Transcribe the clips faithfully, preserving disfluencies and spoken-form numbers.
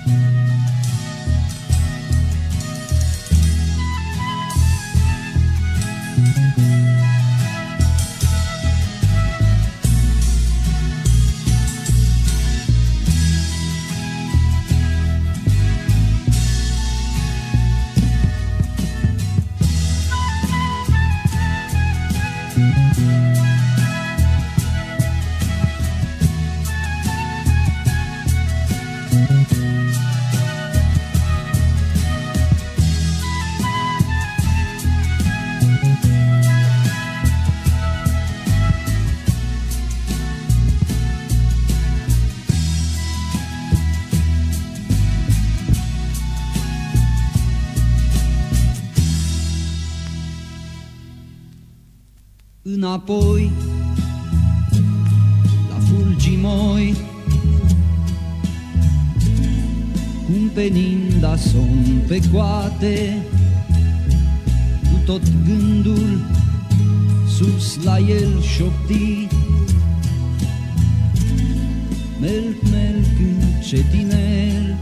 Înapoi la fulgimoi, cumpenind somn pe coate, cu tot gândul sus la el șopti. Melc, melc încetinel,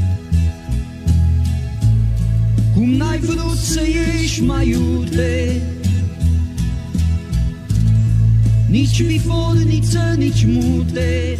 cum n-ai vrut să ieși mai iute, nici biforniță, nici mute.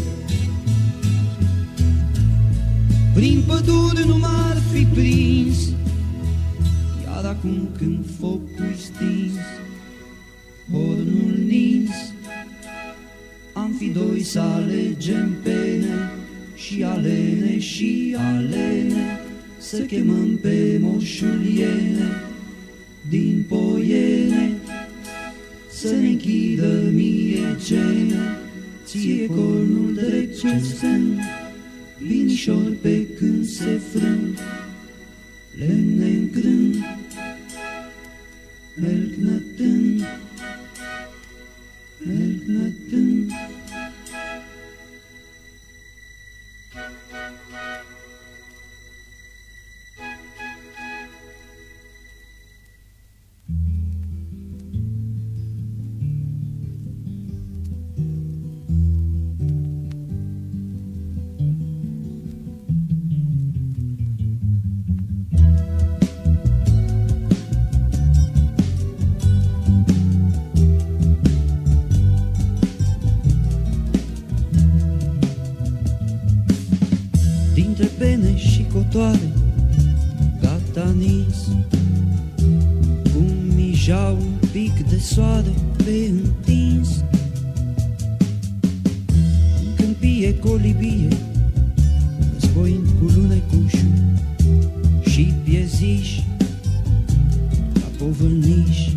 Prin păduri nu m-ar fi prins, iar acum când focul-i stins, hornul nins, am fi doi să alegem pene și alene și alene, să chemăm pe moșul Iene din Poiene, să ne închidă mie cene, ție cornul drept ce sunt, binișor pe când se frâng, lemne în crân, melc nătând, melc nătând. Dintre pene și cotoare, gata nins, cum mijau un pic de soare pe întins. În câmpie colibie, războind cu lunecușul și pieziși la povârniși.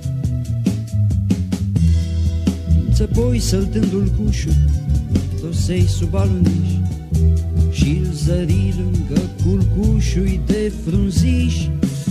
Din țăpoi săltându-l cușul, tosei sub aluniș și-l zări lângă culcușul de frunziși.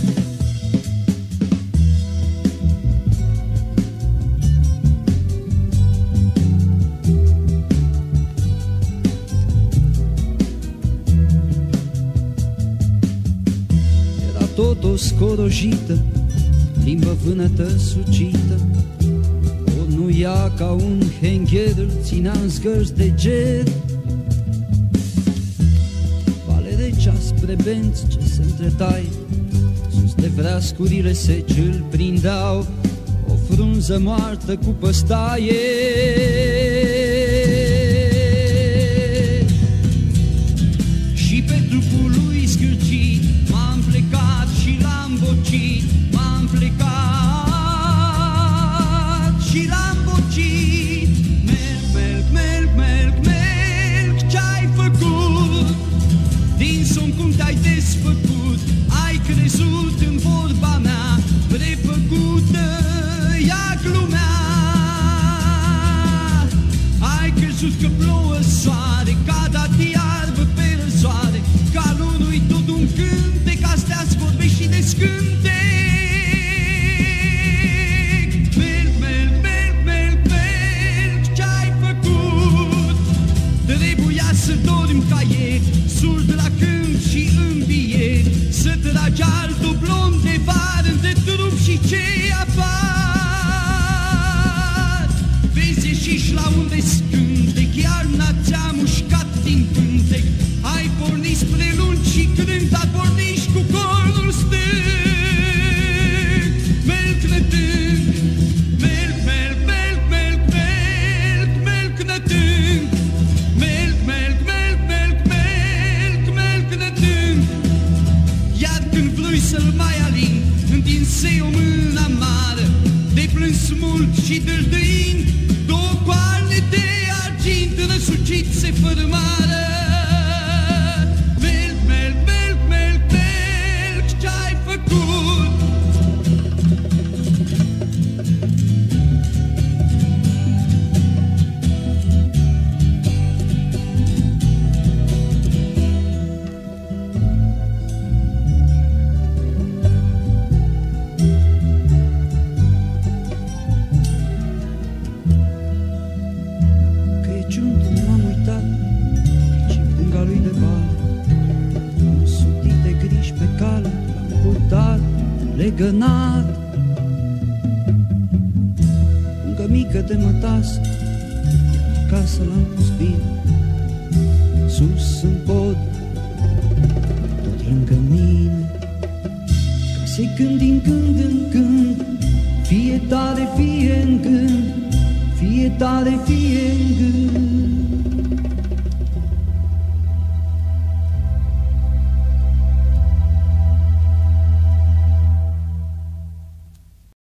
Era tot o scorojită, limbă vânătă sucită, o nuia ca un hengher, îl ținea în zgărți de ger. Spre benți ce se întretai, sus de vreascurile seci îl prindeau, o frunză moartă cu păstaie. Și pe trupul lui scârcit m-am plecat și l-am bocit, m-am plecat și l-am bocit. Melc, melc, melc, melc, melc, ce-ai făcut? Din somn cum te-ai desfăcut, ai crezut în vorba mea, prefăcută ea glumea. Ai crezut că plouă soare, ca dat iarbă pe răsoare, calorul-i tot un cântec, astea-ți vorbești și de scântec. dânse o mână amară, de plâns mult și dâldâind, două coarne de argint răsucit-se fără mară. Melc, melc, melc, melc, melc, ce-ai făcut? Legănat, lângă mică de mătasă, iar acasă l-am pus bine, sus în pod, tot lângă mine, ca să-i cânt din când în când, fie tare, fie în gând, fie tare, fie în gând.